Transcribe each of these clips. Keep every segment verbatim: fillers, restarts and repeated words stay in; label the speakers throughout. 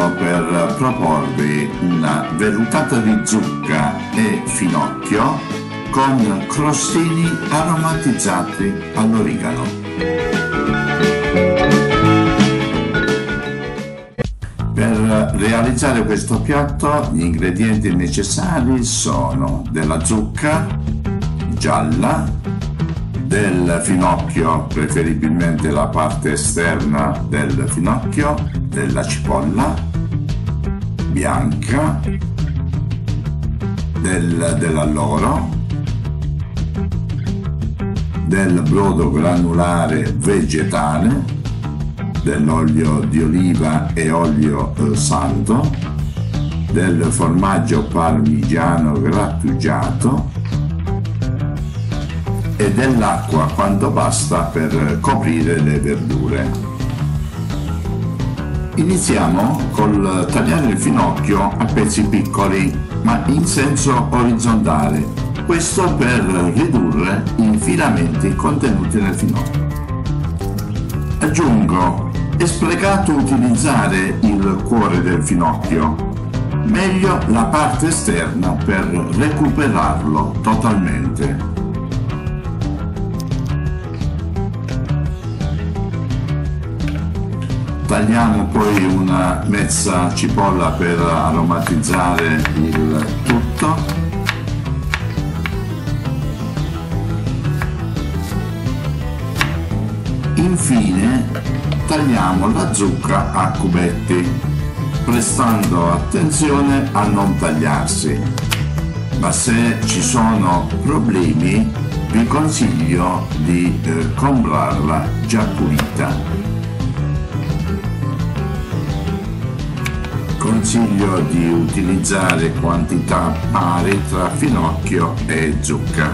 Speaker 1: approfitto per proporvi una vellutata di zucca e finocchio con crostini aromatizzati all'origano. Per realizzare questo piatto gli ingredienti necessari sono della zucca gialla, del finocchio, preferibilmente la parte esterna del finocchio, della cipolla bianca, del, dell'alloro, del brodo granulare vegetale, dell'olio di oliva e olio eh, santo, del formaggio parmigiano grattugiato e dell'acqua quanto basta per coprire le verdure. Iniziamo col tagliare il finocchio a pezzi piccoli ma in senso orizzontale, questo per ridurre i filamenti contenuti nel finocchio. Aggiungo: è sprecato utilizzare il cuore del finocchio, meglio la parte esterna per recuperarlo totalmente. Tagliamo poi una mezza cipolla per aromatizzare il tutto. Infine tagliamo la zucca a cubetti, prestando attenzione a non tagliarsi, ma se ci sono problemi vi consiglio di eh, comprarla già pulita. Consiglio di utilizzare quantità pari tra finocchio e zucca.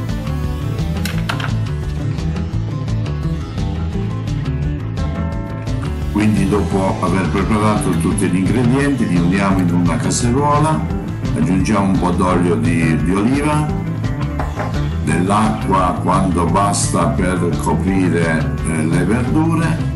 Speaker 1: Quindi, dopo aver preparato tutti gli ingredienti, li uniamo in una casseruola, aggiungiamo un po' d'olio di, di oliva, dell'acqua quanto basta per coprire eh, le verdure,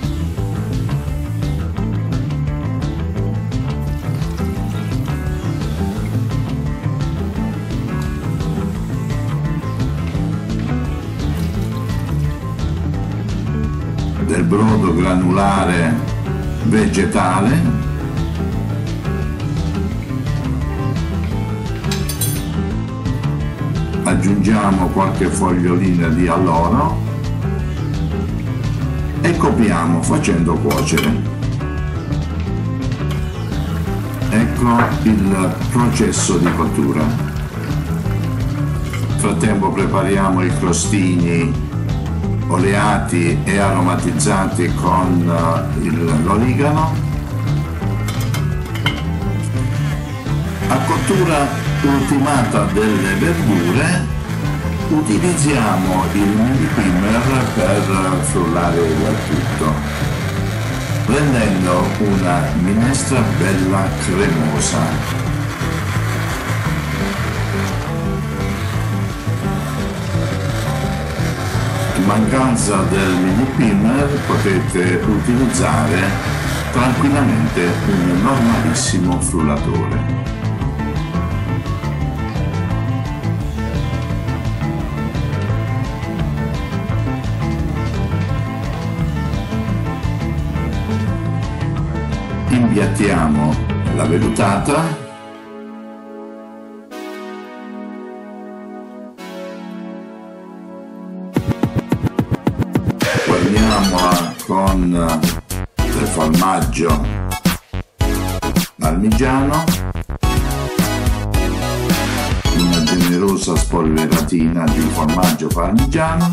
Speaker 1: del brodo granulare vegetale, aggiungiamo qualche fogliolina di alloro e copriamo facendo cuocere. Ecco il processo di cottura. Nel frattempo prepariamo i crostini oleati e aromatizzati con uh, l'origano. A cottura ultimata delle verdure utilizziamo il mini primer per frullare il tutto, rendendo una minestra bella cremosa. In mancanza del mini primer potete utilizzare tranquillamente un normalissimo frullatore. Impiattiamo la vellutata . Guarniamola con del formaggio parmigiano, una generosa spolveratina di formaggio parmigiano,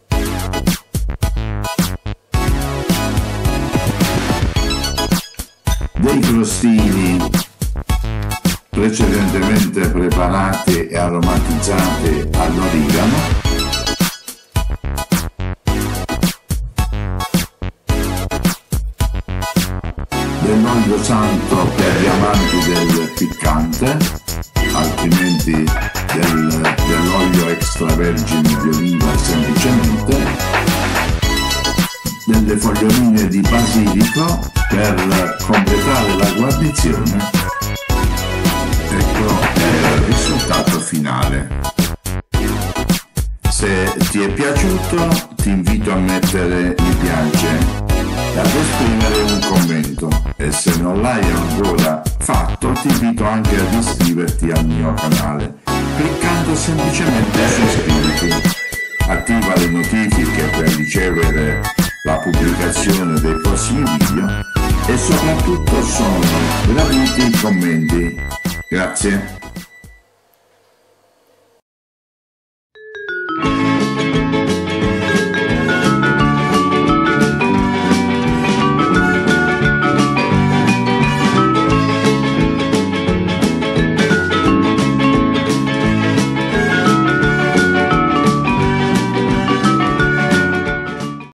Speaker 1: dei crostini precedentemente preparati e aromatizzati all'origano, dell'olio santo per gli amanti del piccante, altrimenti del, dell'olio extravergine di oliva semplicemente, delle foglioline di basilico per completare la guarnitura trasmissione. Ecco il risultato finale. Se ti è piaciuto ti invito a mettere mi piace e ad esprimere un commento, e se non l'hai ancora fatto ti invito anche ad iscriverti al mio canale cliccando semplicemente su iscriviti. Attiva le notifiche per ricevere la pubblicazione dei prossimi video e soprattutto sono gratuiti i commenti. Grazie.